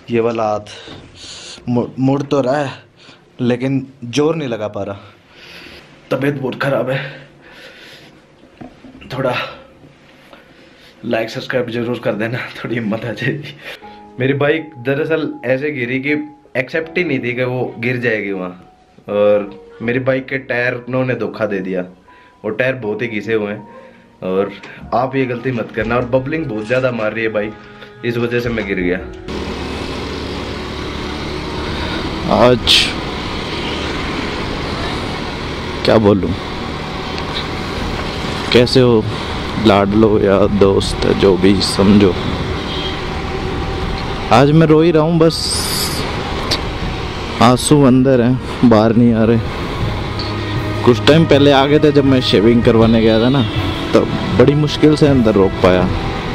ये वाला हाथ मुड़ तो रहा है लेकिन जोर नहीं लगा पा रहा। तबीयत बहुत ख़राब है। थोड़ा लाइक सब्सक्राइब जरूर कर देना, थोड़ी हिम्मत आ जाएगी। मेरी बाइक दरअसल ऐसे गिरी कि एक्सेप्ट ही नहीं थी कि वो गिर जाएगी वहाँ, और मेरी बाइक के टायर उन्होंने धोखा दे दिया। वो टायर बहुत ही घिसे हुए हैं और आप ये गलती मत करना। और बबलिंग बहुत ज़्यादा मार रही है बाइक, इस वजह से मैं गिर गया। आज क्या बोलूं, कैसे हो लाडलो या दोस्त, जो भी समझो। आज मैं रो ही रहा हूँ, बस आंसू अंदर हैं, बाहर नहीं आ रहे। कुछ टाइम पहले आ गए थे जब मैं शेविंग करवाने गया था ना, तो बड़ी मुश्किल से अंदर रोक पाया।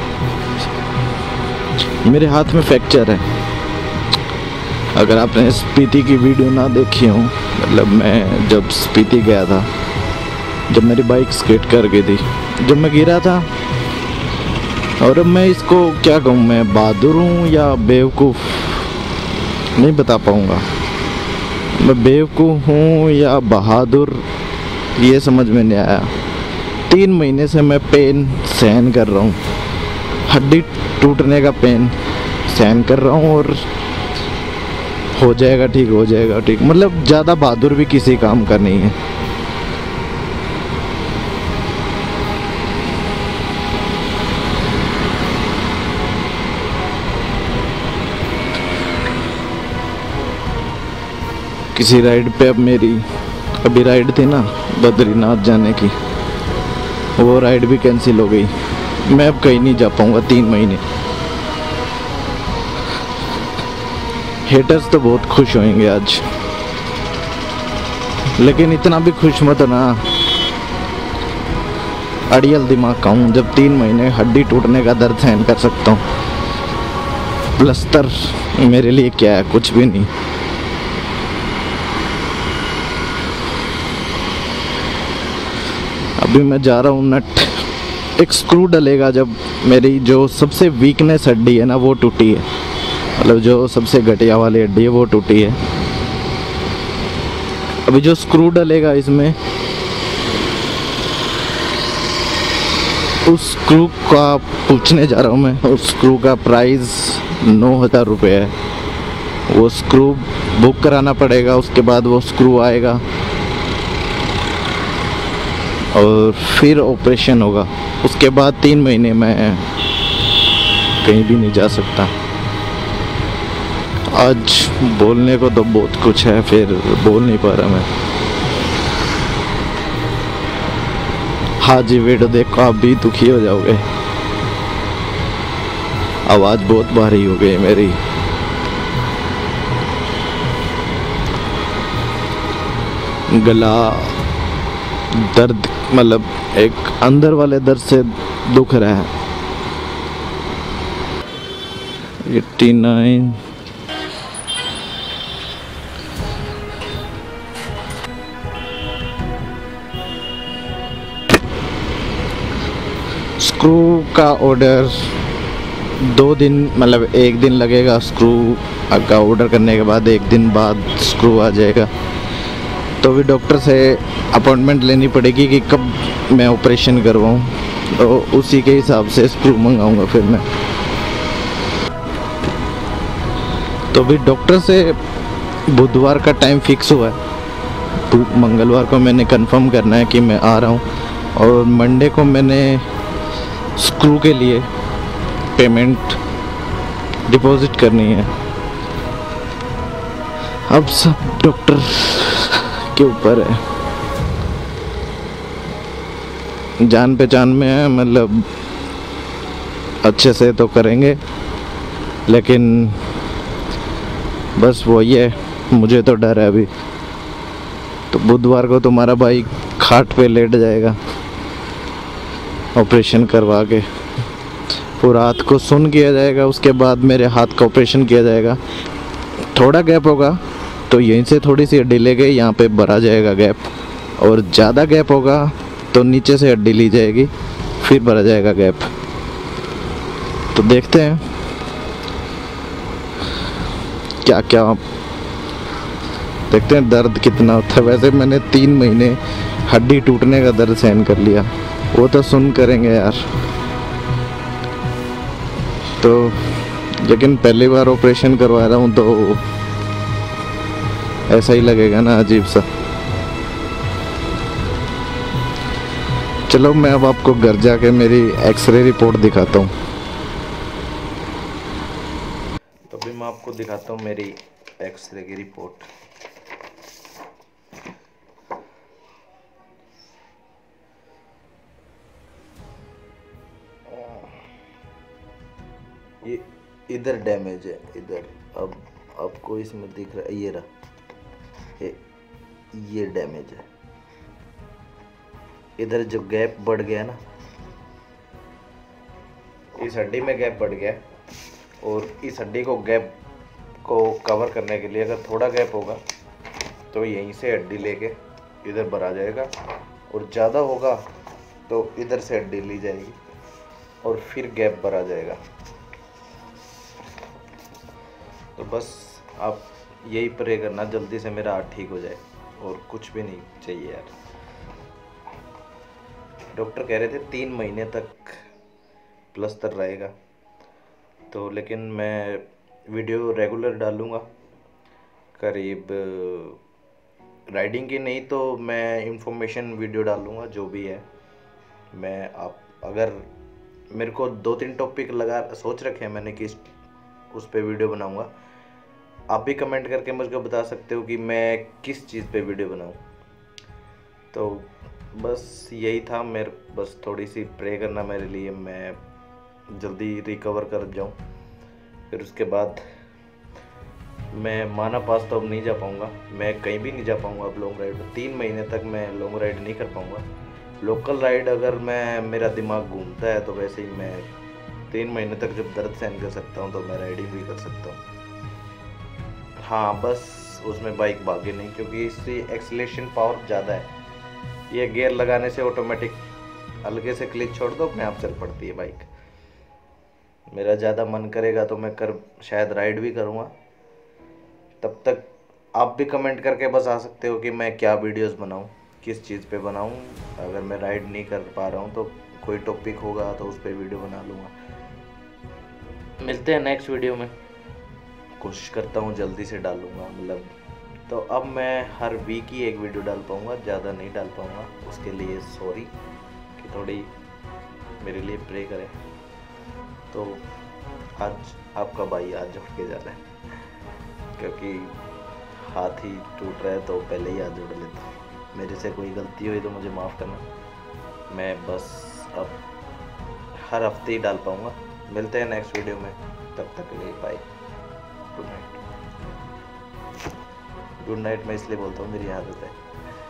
मेरे हाथ में फ्रैक्चर है। अगर आपने स्पीति की वीडियो ना देखी हो, मतलब मैं जब स्पीति गया था, जब मेरी बाइक स्केट कर गई थी, जब मैं गिरा था, और अब मैं इसको क्या कहूँ, मैं बहादुर हूँ या बेवकूफ़ नहीं बता पाऊँगा। मैं बेवकूफ़ हूँ या बहादुर, ये समझ में नहीं आया। 3 महीने से मैं पेन सहन कर रहा हूँ, हड्डी टूटने का पेन सहन कर रहा हूँ, और हो जाएगा ठीक, हो जाएगा ठीक। मतलब ज़्यादा बहादुर भी किसी काम का नहीं है। किसी राइड पे, अब मेरी अभी राइड थी ना बद्रीनाथ जाने की, वो राइड भी कैंसिल हो गई। मैं अब कहीं नहीं जा पाऊँगा 3 महीने। हेटर्स तो बहुत खुश होंगे आज, लेकिन इतना भी खुश मत ना, अड़ियल दिमाग का हूँ। जब 3 महीने हड्डी टूटने का दर्द सहन कर सकता हूँ, प्लस्तर मेरे लिए क्या है, कुछ भी नहीं। अभी मैं जा रहा हूँ, नट एक स्क्रू डलेगा जब मेरी जो सबसे वीकनेस हड्डी है ना वो टूटी है, मतलब जो सबसे घटिया वाली हड्डी है वो टूटी है। अभी जो स्क्रू डलेगा इसमें, उस स्क्रू का पूछने जा रहा हूँ मैं। उस स्क्रू का प्राइस 9,000 रुपये है। वो स्क्रू बुक कराना पड़ेगा, उसके बाद वो स्क्रू आएगा और फिर ऑपरेशन होगा। उसके बाद 3 महीने मैं कहीं भी नहीं जा सकता। आज बोलने को तो बहुत कुछ है, फिर बोल नहीं पा रहा मैं। हाँ जी, वीडियो देखो, आप भी दुखी हो जाओगे। आवाज़ बहुत भारी हो गई मेरी। गला दर्द, मतलब एक अंदर वाले दर्द से दुख रहा है। 89 स्क्रू का ऑर्डर 2 दिन, मतलब 1 दिन लगेगा स्क्रू का ऑर्डर करने के बाद, 1 दिन बाद स्क्रू आ जाएगा। तो भी डॉक्टर से अपॉइंटमेंट लेनी पड़ेगी कि कब मैं ऑपरेशन करवाऊँ, तो उसी के हिसाब से स्क्रू मंगाऊंगा फिर मैं। तो भी डॉक्टर से बुधवार का टाइम फिक्स हुआ है। मंगलवार को मैंने कंफर्म करना है कि मैं आ रहा हूँ, और मंडे को मैंने स्क्रू के लिए पेमेंट डिपॉजिट करनी है। अब सब डॉक्टर के ऊपर है। जान पहचान में है, मतलब अच्छे से तो करेंगे, लेकिन बस वही है, मुझे तो डर है अभी। तो बुधवार को तुम्हारा भाई खाट पे लेट जाएगा ऑपरेशन करवा के, और रात को सुन किया जाएगा, उसके बाद मेरे हाथ का ऑपरेशन किया जाएगा। थोड़ा गैप होगा तो यहीं से थोड़ी सी हड्डी ले गई, यहाँ पे भरा जाएगा गैप, और ज़्यादा गैप होगा तो नीचे से हड्डी ली जाएगी, फिर भरा जाएगा गैप। तो देखते हैं। क्या क्या देखते हैं दर्द कितना होता है। वैसे मैंने 3 महीने हड्डी टूटने का दर्द सहन कर लिया, वो तो सुन करेंगे यार। तो लेकिन पहली बार ऑपरेशन करवा रहा हूँ तो ऐसा ही लगेगा ना, अजीब सा। चलो मैं अब आपको घर जाके मेरी एक्सरे रिपोर्ट दिखाता हूँ। तो अभी मैं आपको दिखाता हूँ मेरी एक्सरे की रिपोर्ट। ये इधर डैमेज है, इधर। अब आपको इसमें दिख रहा है, ये रहा, ये डैमेज है। इधर जो गैप बढ़ गया ना, इस हड्डी में गैप बढ़ गया, और इस हड्डी को गैप को कवर करने के लिए अगर थोड़ा गैप होगा तो यहीं से हड्डी लेके इधर भरा जाएगा, और ज़्यादा होगा तो इधर से हड्डी ली जाएगी और फिर गैप भरा जाएगा। तो बस आप यही प्रे करना जल्दी से मेरा हाथ ठीक हो जाए, और कुछ भी नहीं चाहिए यार। डॉक्टर कह रहे थे 3 महीने तक प्लास्टर रहेगा, तो लेकिन मैं वीडियो रेगुलर डालूँगा। करीब राइडिंग की नहीं तो मैं इंफॉर्मेशन वीडियो डालूँगा, जो भी है। मैं आप अगर मेरे को 2-3 टॉपिक लगा सोच रखे हैं मैंने कि उस पर वीडियो बनाऊँगा। आप भी कमेंट करके मुझको बता सकते हो कि मैं किस चीज़ पे वीडियो बनाऊँ। तो बस यही था मेरे, बस थोड़ी सी प्रे करना मेरे लिए, मैं जल्दी रिकवर कर जाऊँ। फिर उसके बाद मैं माना पास तो अब नहीं जा पाऊँगा, मैं कहीं भी नहीं जा पाऊँगा अब लॉन्ग राइड में। 3 महीने तक मैं लॉन्ग राइड नहीं कर पाऊँगा। लोकल राइड अगर मेरा दिमाग घूमता है तो वैसे ही मैं 3 महीने तक जब दर्द सहन कर सकता हूँ तो मैं राइडिंग भी कर सकता हूँ। हाँ, बस उसमें बाइक भागे नहीं, क्योंकि इससे एक्सीलरेशन पावर ज़्यादा है। ये गियर लगाने से ऑटोमेटिक हल्के से क्लिच छोड़ दो, अपने आप चल पड़ती है बाइक। मेरा ज़्यादा मन करेगा तो मैं शायद राइड भी करूँगा। तब तक आप भी कमेंट करके बता सकते हो कि मैं क्या वीडियोस बनाऊँ, किस चीज़ पे बनाऊँ। अगर मैं राइड नहीं कर पा रहा हूँ तो कोई टॉपिक होगा तो उस पर वीडियो बना लूँगा। मिलते हैं नेक्स्ट वीडियो में, कोशिश करता हूँ जल्दी से डालूँगा। मतलब तो अब मैं हर वीक ही एक वीडियो डाल पाऊँगा, ज़्यादा नहीं डाल पाऊँगा। उसके लिए सॉरी कि थोड़ी मेरे लिए प्रे करें। तो आज आपका भाई आज उठ के जा रहा है, क्योंकि हाथ ही टूट रहा है तो पहले ही हाथ जोड़ लेता हूँ। मेरे से कोई गलती हुई तो मुझे माफ़ करना। मैं बस अब हर हफ्ते ही डाल पाऊँगा। मिलते हैं नेक्स्ट वीडियो में, तब तक के लिए bye, good night. Good night मैं इसलिए बोलता हूँ, मेरी आदत है।